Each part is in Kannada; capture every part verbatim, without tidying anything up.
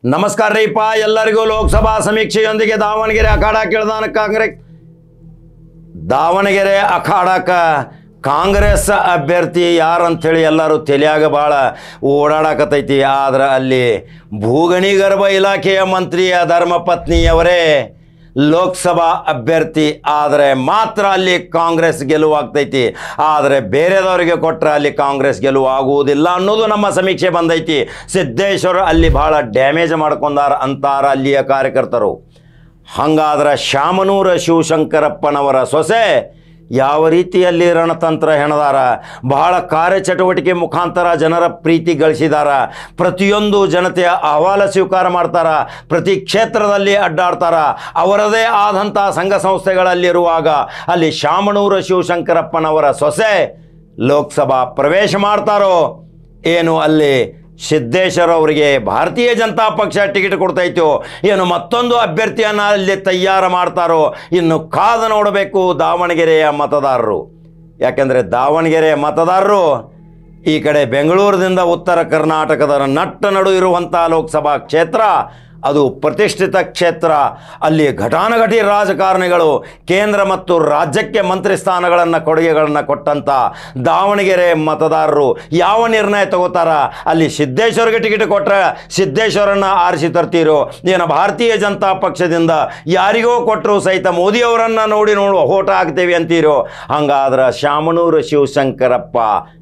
ನಮಸ್ಕಾರ ರೀಪ ಎಲ್ಲರಿಗೂ ಲೋಕಸಭಾ ಸಮೀಕ್ಷೆಯೊಂದಿಗೆ ದಾವಣಗೆರೆ ಅಖಾಡ ಕೇಳ್ದಾನ ಕಾಂಗ್ರೆಸ್ ದಾವಣಗೆರೆ ಅಖಾಡಕ ಕಾಂಗ್ರೆಸ್ ಅಭ್ಯರ್ಥಿ ಯಾರಂಥೇಳಿ ಎಲ್ಲರೂ ತಲೆಯಾಗ ಭಾಳ ಓಡಾಡಕತ್ತೈತಿ. ಆದ್ರೆ ಅಲ್ಲಿ ಭೂಗಣಿಗರ್ಭ ಇಲಾಖೆಯ ಮಂತ್ರಿಯ ಧರ್ಮಪತ್ನಿಯವರೇ ಲೋಕಸಭಾ ಅಭ್ಯರ್ಥಿ ಆದರೆ ಮಾತ್ರ ಅಲ್ಲಿ ಕಾಂಗ್ರೆಸ್ ಗೆಲುವಾಗ್ತೈತಿ. ಆದರೆ ಬೇರೆದವರಿಗೆ ಕೊಟ್ಟರೆ ಅಲ್ಲಿ ಕಾಂಗ್ರೆಸ್ ಗೆಲುವು ಆಗುವುದಿಲ್ಲ ಅನ್ನೋದು ನಮ್ಮ ಸಮೀಕ್ಷೆ ಬಂದೈತಿ. ಸಿದ್ದೇಶ್ವರ ಅಲ್ಲಿ ಭಾಳ ಡ್ಯಾಮೇಜ್ ಮಾಡ್ಕೊಂಡಾರ ಅಂತಾರ ಅಲ್ಲಿಯ ಕಾರ್ಯಕರ್ತರು. ಹಾಗಾದ್ರೆ ಶಾಮನೂರ ಶಿವಶಂಕರಪ್ಪನವರ ಸೊಸೆ ಯಾವ ರೀತಿಯಲ್ಲಿ ರಣತಂತ್ರ ಹೆಣದಾರ, ಬಹಳ ಕಾರ್ಯಚಟುವಟಿಕೆ ಮುಖಾಂತರ ಜನರ ಪ್ರೀತಿ ಗಳಿಸಿದಾರ, ಪ್ರತಿಯೊಂದು ಜನತೆಯ ಅಹವಾಲ ಸ್ವೀಕಾರ ಮಾಡ್ತಾರ, ಪ್ರತಿ ಕ್ಷೇತ್ರದಲ್ಲಿ ಅಡ್ಡಾಡ್ತಾರ. ಅವರದೇ ಆದಂಥ ಸಂಘ ಸಂಸ್ಥೆಗಳಲ್ಲಿರುವಾಗ ಅಲ್ಲಿ ಶಾಮನೂರ ಶಿವಶಂಕರಪ್ಪನವರ ಸೊಸೆ ಲೋಕಸಭಾ ಪ್ರವೇಶ ಮಾಡ್ತಾರೋ ಏನು ಅಲ್ಲಿ ಸಿದ್ದೇಶ್ವರ ಅವರಿಗೆ ಭಾರತೀಯ ಜನತಾ ಪಕ್ಷ ಟಿಕೆಟ್ ಕೊಡ್ತೈತೋ ಏನು ಮತ್ತೊಂದು ಅಭ್ಯರ್ಥಿಯನ್ನು ಅಲ್ಲಿ ತಯಾರು ಮಾಡ್ತಾರೋ ಇನ್ನು ಕಾದು ನೋಡಬೇಕು ದಾವಣಗೆರೆಯ ಮತದಾರರು. ಯಾಕೆಂದರೆ ದಾವಣಗೆರೆಯ ಮತದಾರರು ಈ ಕಡೆ ಬೆಂಗಳೂರಿನಿಂದ ಉತ್ತರ ಕರ್ನಾಟಕದ ನಟ್ಟ ನಡು ಇರುವಂಥ ಲೋಕಸಭಾ ಕ್ಷೇತ್ರ ಅದು ಪ್ರತಿಷ್ಠಿತ ಕ್ಷೇತ್ರ. ಅಲ್ಲಿ ಘಟಾನುಘಟಿ ರಾಜಕಾರಣಿಗಳು ಕೇಂದ್ರ ಮತ್ತು ರಾಜ್ಯಕ್ಕೆ ಮಂತ್ರಿ ಸ್ಥಾನಗಳನ್ನು ಕೊಡುಗೆಗಳನ್ನು ಕೊಟ್ಟಂಥ ದಾವಣಗೆರೆ ಮತದಾರರು ಯಾವ ನಿರ್ಣಯ ತಗೋತಾರ, ಅಲ್ಲಿ ಸಿದ್ದೇಶ್ವರಿಗೆ ಟಿಕೆಟ್ ಕೊಟ್ಟರೆ ಸಿದ್ದೇಶ್ವರನ್ನು ಆರಿಸಿ ತರ್ತೀರೋ ಏನು ಭಾರತೀಯ ಜನತಾ ಪಕ್ಷದಿಂದ ಯಾರಿಗೋ ಕೊಟ್ಟರು ಸಹಿತ ಮೋದಿಯವರನ್ನು ನೋಡಿ ನೋಡು ಓಟ ಹಾಕ್ತೇವೆ ಅಂತೀರೋ. ಹಂಗಾದ್ರೆ ಶಾಮನೂರು ಶಿವಶಂಕರಪ್ಪ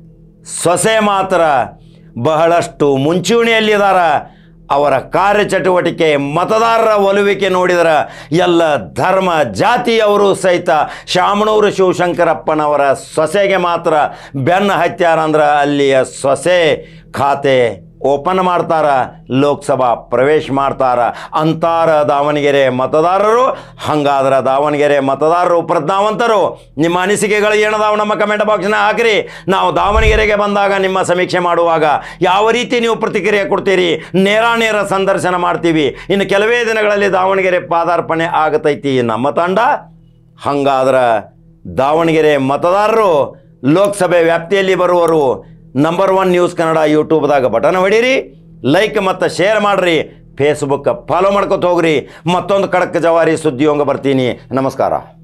ಸೊಸೆ ಮಾತ್ರ ಬಹಳಷ್ಟು ಮುಂಚೂಣಿಯಲ್ಲಿದ್ದಾರ. ಅವರ ಕಾರ್ಯಚಟುವಟಿಕೆ ಮತದಾರರ ಒಲುವಿಕೆ ನೋಡಿದರೆ ಎಲ್ಲ ಧರ್ಮ ಜಾತಿಯವರು ಸಹಿತ ಶಾಮನೂರು ಶಿವಶಂಕರಪ್ಪನವರ ಸೊಸೆಗೆ ಮಾತ್ರ ಬೆನ್ನು ಹತ್ಯಾರ ಅಂದ್ರೆ ಅಲ್ಲಿಯ ಸೊಸೆ ಖಾತೆ ಓಪನ್ ಮಾಡ್ತಾರ, ಲೋಕಸಭಾ ಪ್ರವೇಶ ಮಾಡ್ತಾರ ಅಂತಾರ ದಾವಣಗೆರೆ ಮತದಾರರು. ಹಾಗಾದ್ರೆ ದಾವಣಗೆರೆ ಮತದಾರರು ಪ್ರಜ್ಞಾವಂತರು. ನಿಮ್ಮ ಅನಿಸಿಕೆಗಳು ಏನದಾವು ನಮ್ಮ ಕಮೆಂಟ್ ಬಾಕ್ಸ್ನ ಹಾಕಿರಿ. ನಾವು ದಾವಣಗೆರೆಗೆ ಬಂದಾಗ ನಿಮ್ಮ ಸಮೀಕ್ಷೆ ಮಾಡುವಾಗ ಯಾವ ರೀತಿ ನೀವು ಪ್ರತಿಕ್ರಿಯೆ ಕೊಡ್ತೀರಿ, ನೇರ ನೇರ ಸಂದರ್ಶನ ಮಾಡ್ತೀವಿ. ಇನ್ನು ಕೆಲವೇ ದಿನಗಳಲ್ಲಿ ದಾವಣಗೆರೆ ಪಾದಾರ್ಪಣೆ ಆಗತೈತಿ ನಮ್ಮ ತಂಡ. ಹಾಗಾದ್ರೆ ದಾವಣಗೆರೆ ಮತದಾರರು ಲೋಕಸಭೆ ವ್ಯಾಪ್ತಿಯಲ್ಲಿ ಬರುವರು. ನಂಬರ್ ಒನ್ ನ್ಯೂಸ್ ಕನ್ನಡ ಯೂಟ್ಯೂಬ್ದಾಗ ಬಟನ್ ಹೊಡೀರಿ, ಲೈಕ್ ಮತ್ತು ಶೇರ್ ಮಾಡಿರಿ, ಫೇಸ್ಬುಕ್ ಫಾಲೋ ಮಾಡ್ಕೊತ ಹೋಗ್ರಿ. ಮತ್ತೊಂದು ಖಡಕ್ ಜವಾರಿ ಸುದ್ದಿಯೊಂಗ ಬರ್ತೀನಿ. ನಮಸ್ಕಾರ.